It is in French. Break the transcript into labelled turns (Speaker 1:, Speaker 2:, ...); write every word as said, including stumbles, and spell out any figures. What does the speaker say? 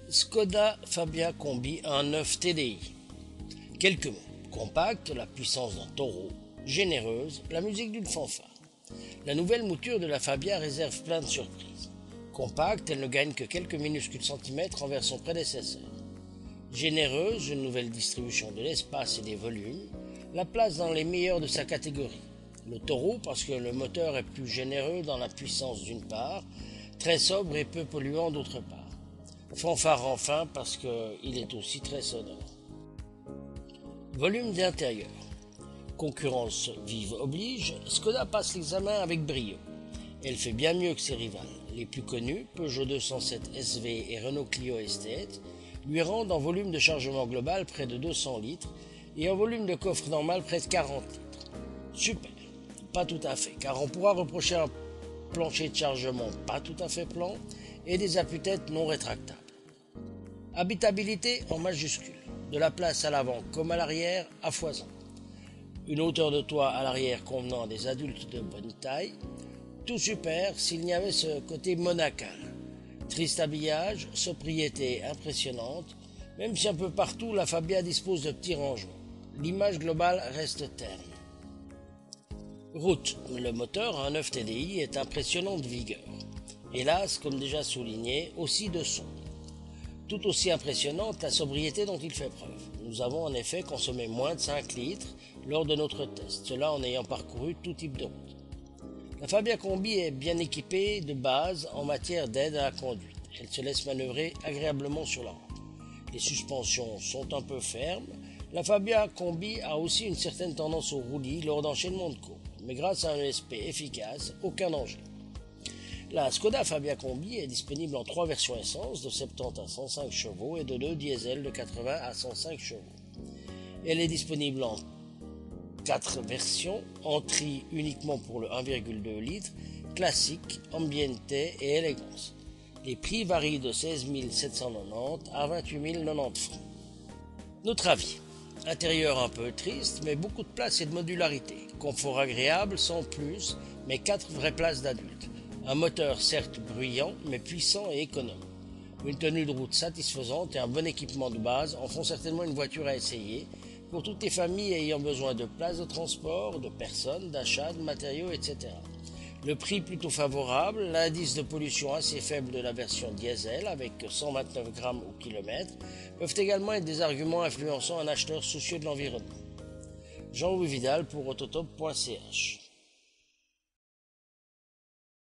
Speaker 1: Skoda Fabia Combi un neuf T D I. Quelques mots. Compacte, la puissance d'un taureau. Généreuse, la musique d'une fanfare. La nouvelle mouture de la Fabia réserve plein de surprises. Compacte, elle ne gagne que quelques minuscules centimètres envers son prédécesseur. Généreuse, une nouvelle distribution de l'espace et des volumes, la place dans les meilleurs de sa catégorie. Le taureau parce que le moteur est plus généreux dans la puissance d'une part, très sobre et peu polluant d'autre part. Fanfare enfin parce qu'il est aussi très sonore. Volume d'intérieur. Concurrence vive oblige, Skoda passe l'examen avec brio. Elle fait bien mieux que ses rivales. Les plus connus, Peugeot deux cent sept S V et Renault Clio Estate, lui rendent en volume de chargement global près de deux cents litres et en volume de coffre normal près de quarante litres. Super, pas tout à fait, car on pourra reprocher un plancher de chargement pas tout à fait plan et des appuis-têtes non rétractables. Habitabilité en majuscule, de la place à l'avant comme à l'arrière à foison. Une hauteur de toit à l'arrière convenant à des adultes de bonne taille. Tout super s'il n'y avait ce côté monacal. Triste habillage, sobriété impressionnante, même si un peu partout la Fabia dispose de petits rangements. L'image globale reste terne. Route, le moteur un neuf T D I est impressionnant de vigueur. Hélas, comme déjà souligné, aussi de son. Tout aussi impressionnante la sobriété dont il fait preuve. Nous avons en effet consommé moins de cinq litres lors de notre test, cela en ayant parcouru tout type de route. La Fabia Combi est bien équipée de base en matière d'aide à la conduite. Elle se laisse manœuvrer agréablement sur la route. Les suspensions sont un peu fermes. La Fabia Combi a aussi une certaine tendance au roulis lors d'enchaînements de courbes, mais grâce à un E S P efficace, aucun danger. La Skoda Fabia Combi est disponible en trois versions essence de soixante-dix à cent cinq chevaux et de deux diesel de quatre-vingts à cent cinq chevaux. Elle est disponible en quatre versions, en tri uniquement pour le un virgule deux litres, classique, ambiente et élégance. Les prix varient de seize mille sept cent quatre-vingt-dix à vingt-huit mille quatre-vingt-dix francs. Notre avis. Intérieur un peu triste, mais beaucoup de place et de modularité. Confort agréable, sans plus, mais quatre vraies places d'adultes. Un moteur certes bruyant, mais puissant et économe. Une tenue de route satisfaisante et un bon équipement de base en font certainement une voiture à essayer pour toutes les familles ayant besoin de places de transport, de personnes, d'achat, de matériaux, et cetera. Le prix plutôt favorable, l'indice de pollution assez faible de la version diesel avec cent vingt-neuf grammes au kilomètre peuvent également être des arguments influençant un acheteur soucieux de l'environnement. Jean-Louis Vidal pour autotop point c h.